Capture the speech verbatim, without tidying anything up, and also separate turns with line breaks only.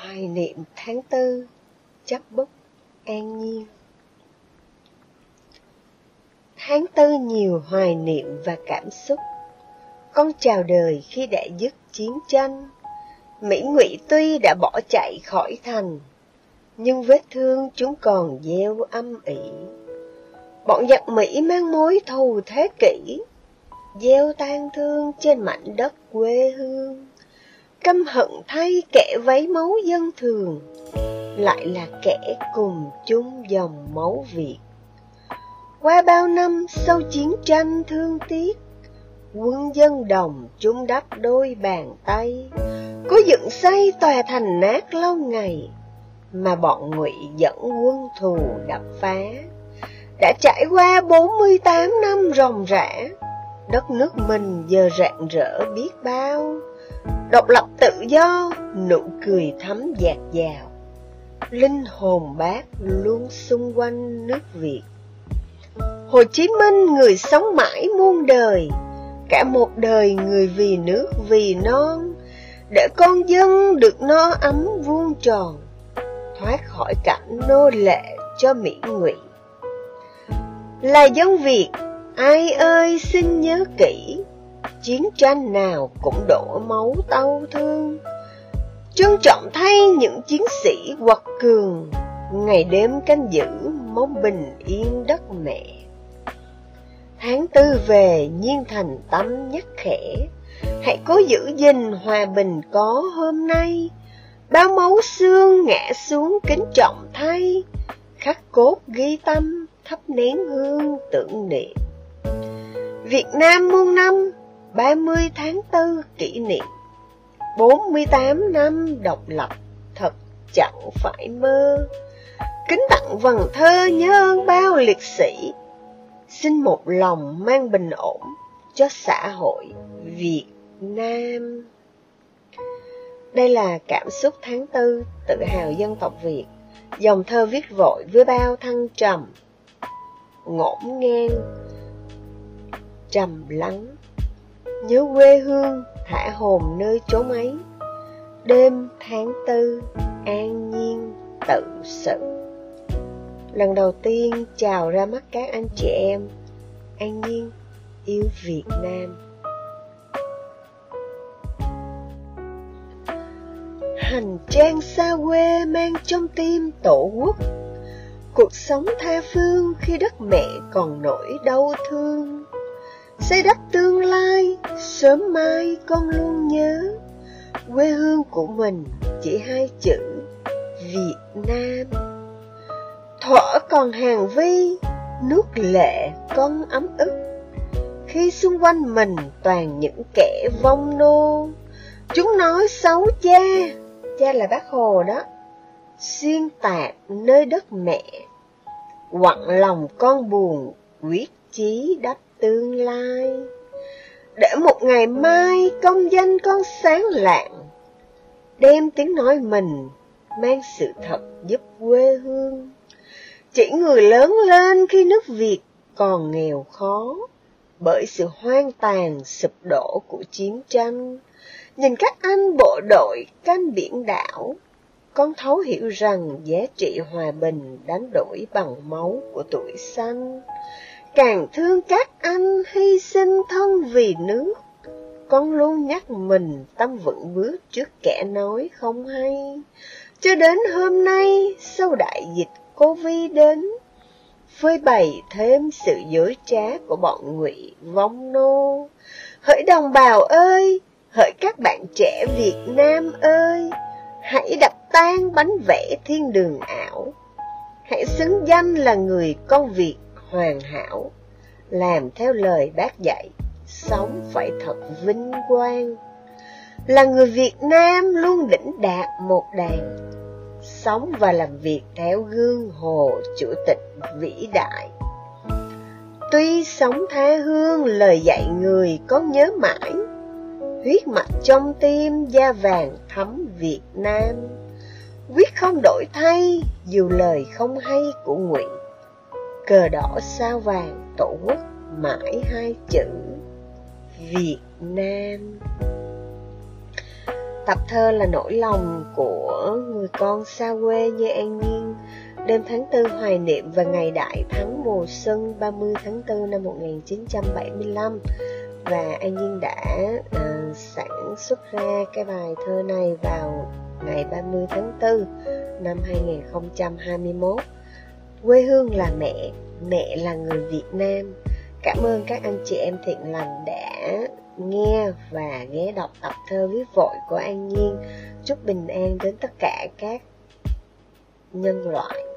Hoài niệm tháng tư, chấp bút An Nhiên. Tháng tư nhiều hoài niệm và cảm xúc. Con chào đời khi đã dứt chiến tranh. Mỹ Ngụy tuy đã bỏ chạy khỏi thành, nhưng vết thương chúng còn gieo âm ỉ. Bọn giặc Mỹ mang mối thù thế kỷ, gieo tang thương trên mảnh đất quê hương. Căm hận thay kẻ vấy máu dân thường, lại là kẻ cùng chung dòng máu Việt. Qua bao năm sau chiến tranh thương tiếc, quân dân đồng chung đắp đôi bàn tay, có dựng xây tòa thành nát lâu ngày, mà bọn Ngụy dẫn quân thù đập phá. Đã trải qua bốn mươi tám năm ròng rã, đất nước mình giờ rạng rỡ biết bao. Độc lập tự do, nụ cười thắm dạt dào, linh hồn Bác luôn xung quanh nước Việt. Hồ Chí Minh người sống mãi muôn đời, cả một đời người vì nước vì non, để con dân được no ấm vuông tròn, thoát khỏi cảnh nô lệ cho Mỹ Ngụy. Là dân Việt, ai ơi xin nhớ kỹ, chiến tranh nào cũng đổ máu đau thương. Trân trọng thay những chiến sĩ quật cường, ngày đêm canh giữ mong bình yên đất mẹ. Tháng tư về Nhiên thành tâm nhắc khẽ, hãy cố giữ gìn hòa bình có hôm nay. Bao máu xương ngã xuống kính trọng thay, khắc cốt ghi tâm thắp nén hương tưởng niệm. Việt Nam muôn năm ba mươi tháng tư kỷ niệm, bốn mươi tám năm độc lập thật chẳng phải mơ. Kính tặng vần thơ nhớ ơn bao liệt sĩ, xin một lòng mang bình ổn cho xã hội Việt Nam. Đây là cảm xúc tháng tư tự hào dân tộc Việt, dòng thơ viết vội với bao thăng trầm, ngổn ngang, trầm lắng. Nhớ quê hương thả hồn nơi chốn ấy, đêm tháng tư an nhiên tự sự. Lần đầu tiên chào ra mắt các anh chị em, An Nhiên yêu Việt Nam. Hành trang xa quê mang trong tim tổ quốc, cuộc sống tha phương khi đất mẹ còn nỗi đau thương. Xây đắp tương lai, sớm mai con luôn nhớ, quê hương của mình chỉ hai chữ Việt Nam. Thuở còn hàng vi, nước lệ con ấm ức, khi xung quanh mình toàn những kẻ vong nô. Chúng nói xấu cha, cha là Bác Hồ đó, xuyên tạc nơi đất mẹ. Quặn lòng con buồn, quyết chí đắp tương lai, để một ngày mai công danh con sáng lạng, đem tiếng nói mình mang sự thật giúp quê hương. Chỉ người lớn lên khi nước Việt còn nghèo khó, bởi sự hoang tàn sụp đổ của chiến tranh. Nhìn các anh bộ đội canh biển đảo, con thấu hiểu rằng giá trị hòa bình đánh đổi bằng máu của tuổi xanh. Càng thương các anh hy sinh thân vì nước, con luôn nhắc mình tâm vững bước trước kẻ nói không hay. Cho đến hôm nay sau đại dịch Covid đến, phơi bày thêm sự dối trá của bọn Ngụy vong nô. Hỡi đồng bào ơi, hỡi các bạn trẻ Việt Nam ơi, hãy đập tan bánh vẽ thiên đường ảo. Hãy xứng danh là người con Việt hoàn hảo, làm theo lời Bác dạy, sống phải thật vinh quang. Là người Việt Nam luôn đỉnh đạt một đàn, sống và làm việc theo gương Hồ Chủ tịch vĩ đại. Tuy sống tha hương lời dạy người con nhớ mãi, huyết mạch trong tim da vàng thấm Việt Nam. Quyết không đổi thay dù lời không hay của Ngụy, cờ đỏ sao vàng tổ quốc mãi hai chữ Việt Nam. tập thơ là nỗi lòng của người con xa quê như An Nhiên. Đêm tháng tư hoài niệm và ngày đại thắng mùa xuân ba mươi tháng tư năm một nghìn chín trăm bảy mươi lăm. Và An Nhiên đã uh, sản xuất ra cái bài thơ này vào ngày ba mươi tháng tư năm hai nghìn không trăm hai mươi mốt. Quê hương là mẹ, mẹ là người Việt Nam. Cảm ơn các anh chị em thiện lành đã nghe và ghé đọc tập thơ viết vội của An Nhiên. Chúc bình an đến tất cả các nhân loại.